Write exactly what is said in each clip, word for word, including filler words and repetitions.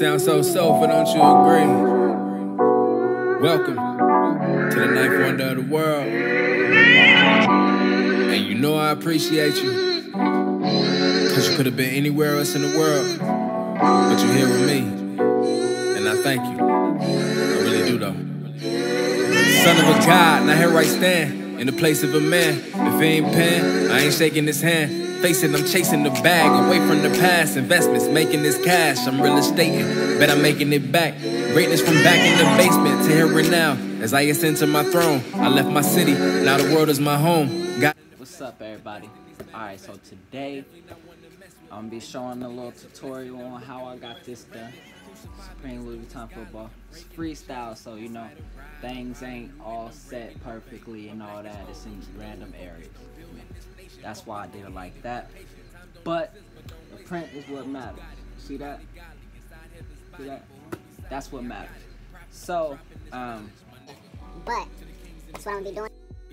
Sounds so soulful, don't you agree? Welcome to the ninth wonder of the world. And you know I appreciate you, cause you could have been anywhere else in the world, but you're here with me, and I thank you. I really do though. Son of a God, now here I stand, in the place of a man. If he ain't paying, I ain't shaking his hand. Face it, I'm chasing the bag, away from the past. Investments, making this cash, I'm real estating. Bet I'm making it back. Greatness from back in the basement to here and now. As I ascend to my throne, I left my city, now the world is my home. Got What's up, everybody? Alright, so today I'm gonna be showing a little tutorial on how I got this done. Supreme Louis Vuitton football. It's freestyle, so you know things ain't all set perfectly and all that. It's in random areas. That's why I did it like that. But the print is what matters. See that? See that? That's what matters. So, um, but that's what I'm gonna be doing.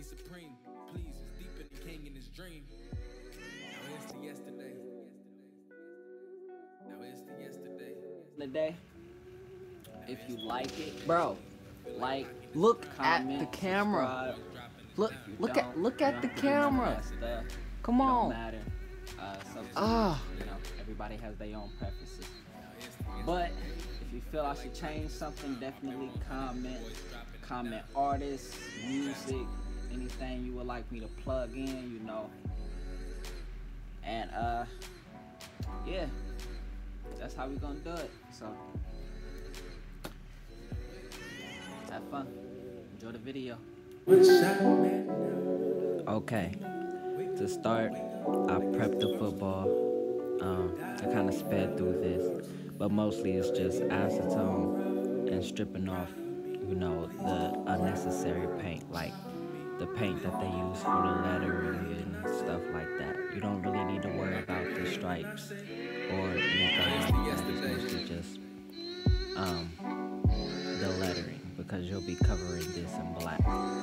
Today, if you like it, Bro, like, look comment, at the camera. Look, look at, look at the Stuff. Come Don't on. matter. Uh, so, Ah. you know, everybody has their own preferences. But if you feel I should change something, definitely comment. Comment artists, music, anything you would like me to plug in, you know. And uh, yeah, that's how we gonna do it. So have fun. Enjoy the video. Okay, to start, I prepped the football. Um, I kind of sped through this, but mostly it's just acetone and stripping off, you know, the unnecessary paint, like the paint that they use for the lettering and stuff like that. You don't really need to worry about the stripes or anything like that. It's mostly just um, the lettering, because you'll be covering this in black.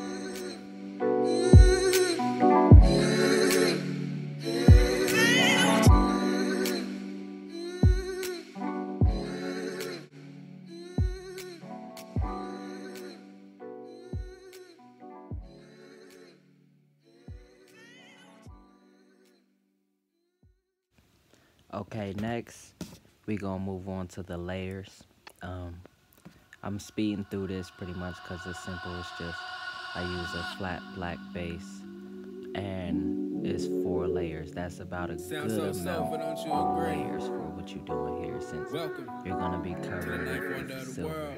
Okay, next we gonna move on to the layers. Um, I'm speeding through this pretty much because it's simple. It's just I use a flat black base and it's four layers. That's about a good amount of layers for what you're doing here, since you're gonna be covering it with silver.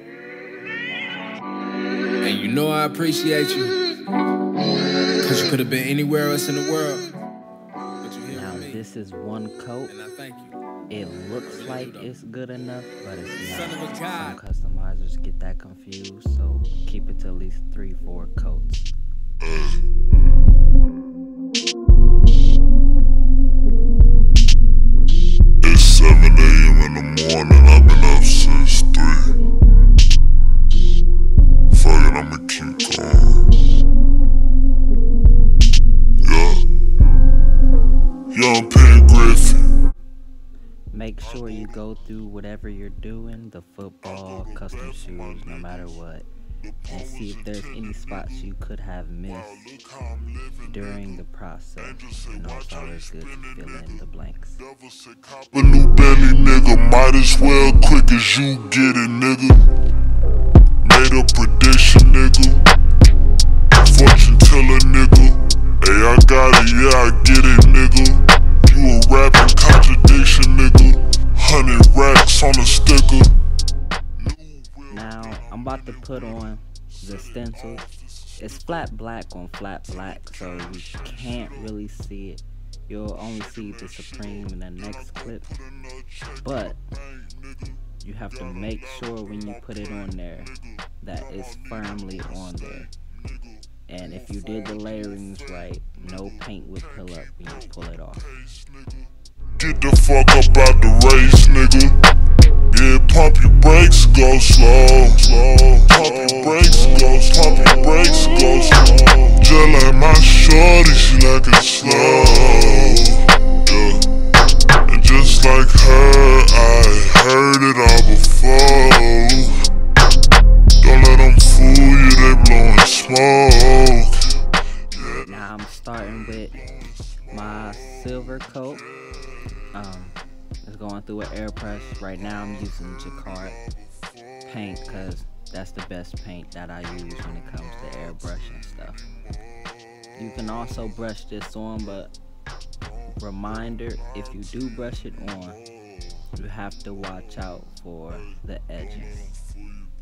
And you know I appreciate you, cause you could have been anywhere else in the world. Now this is one coat. And I thank you. It looks like it's good enough, but it's not. Son of a God. Some customizers get that confused, so keep it to at least three, four coats. It's seven A M in the morning, I've been up since three. Fuck it, I'ma keep going. Yeah. Young Penn Griffin. Make sure you go through whatever you're doing, the football, custom shoes, no matter what, and see if there's any spots you could have missed during the process. You know, it's always good to fill in the blanks. A new belly, nigga, might as well quick as you get it, nigga. Made a prediction, nigga. Fortune teller, nigga. Hey, I got it, yeah, I get it, nigga. You a rapping contradiction, nigga. Hundred racks on a sticker. Now, I'm about to put on the stencil. It's flat black on flat black, so you can't really see it. You'll only see the Supreme in the next clip. But you have to make sure when you put it on there that it's firmly on there. And if you did the layerings right, no paint would pull up when you pull it off. Get the fuck up out the race, nigga. Yeah, pump your brakes, go slow, slow. Pump your brakes, go, pump your brakes, go slow. Just like my shorty, she like it slow. Yeah. And just like her, I heard it all before. starting with my silver coat. Um, it's going through an airbrush. Right now I'm using Jacquard paint because that's the best paint that I use when it comes to airbrushing stuff. You can also brush this on, but reminder, if you do brush it on, you have to watch out for the edges.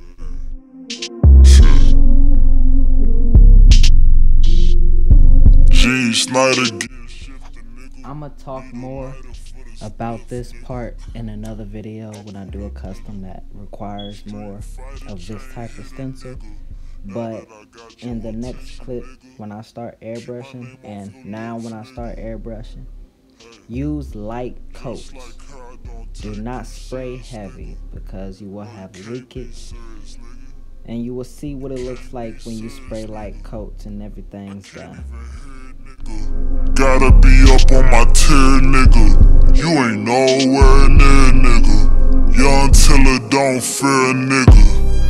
G Snyder. I'm gonna talk more about this part in another video when I do a custom that requires more of this type of stencil. But in the next clip, when I start airbrushing, and now when I start airbrushing, use light coats. Do not spray heavy because you will have leakage, and you will see what it looks like when you spray light coats and everything's done. Gotta be up on my tier, nigga. You ain't nowhere near, nigga. Young Tiller don't fear a nigga.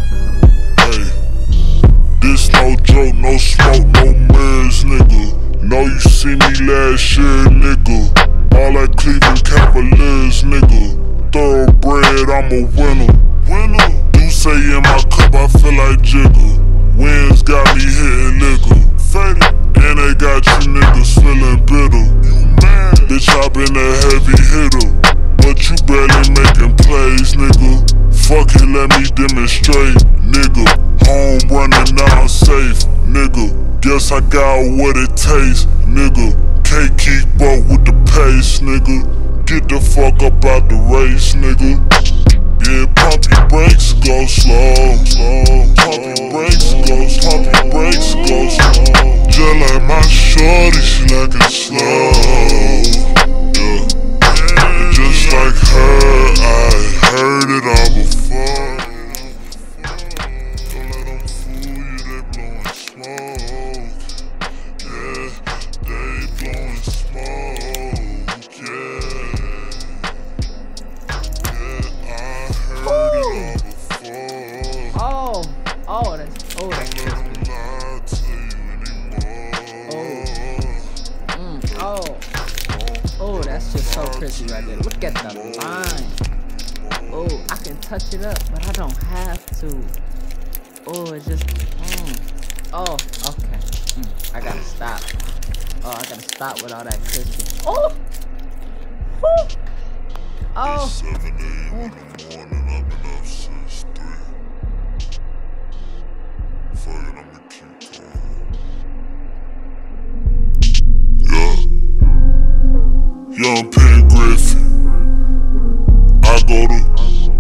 Hey, this no joke, no smoke, no mirrors, nigga. Know you see me last year, nigga. All that Cleveland Cavaliers, nigga. Thoroughbred, I'm a winner. Winner. Do say in my cup, I feel like Jigga. Winds got me hitting liquor. Faded. And they got you niggas feeling bitter. You mad? Bitch, I been a heavy hitter, but you barely making plays, nigga. Fuck it, let me demonstrate, nigga. Home running, now I'm safe, nigga. Guess I got what it takes, nigga. Can't keep up with the pace, nigga. Get the fuck up out the race, nigga. Yeah, pump your brakes, go slow, slow. Pump your brakes, go, pump your brakes, go slow. Just like my shorty, she like it slow. Yeah, and just like her, I heard it all before. Don't let them fool you, they blowing smoke. Yeah, they blowing smoke. Yeah, yeah, I heard it all before. Oh, oh, that's, oh, that's crispy. Oh, oh, that's just so crispy right there. Look at the line. Oh, I can touch it up, but I don't have to. Oh, it's just, mm. Oh, okay. Mm. I gotta stop. Oh, I gotta stop with all that crispy. Oh, whew. Oh. seven A M in the morning, I've been up since three. Fuck it, I'ma keep going. Yeah. Young Penn Griffin. I go to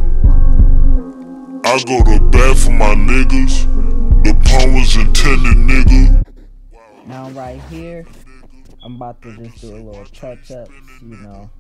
I go to bat for my niggas. The pun was intended, nigga. Now right here, I'm about to just do a little touch up, you know.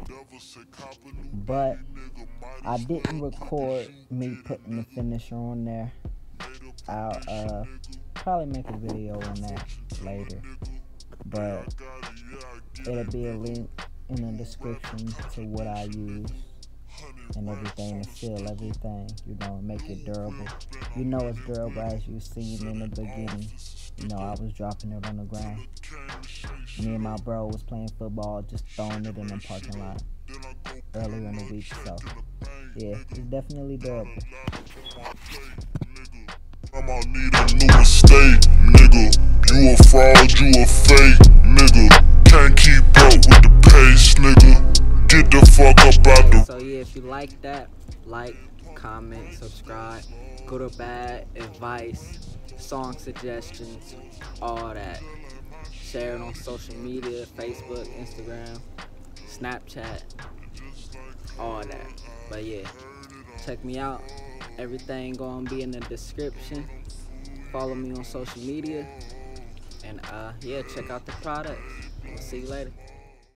But I didn't record me putting the finisher on there. I'll uh, probably make a video on that later. But it'll be a link in the description to what I use and everything to seal everything, you know, make it durable. You know it's durable as you seen in the beginning. You know, I was dropping it on the ground. Me and my bro was playing football, just throwing it in the parking lot earlier in the week, so yeah, it's definitely durable. I'm gonna need a new estate, nigga. You a fraud, you a fake, nigga. Can't keep up with the pace, nigga. Get the fuck up out the. So yeah, if you like that, like, comment, subscribe. Go to bad advice, song suggestions, all that. Share it on social media, Facebook, Instagram, Snapchat, all that. But yeah, check me out. Everything gonna be in the description. Follow me on social media, and uh, yeah, check out the products. We'll see you later.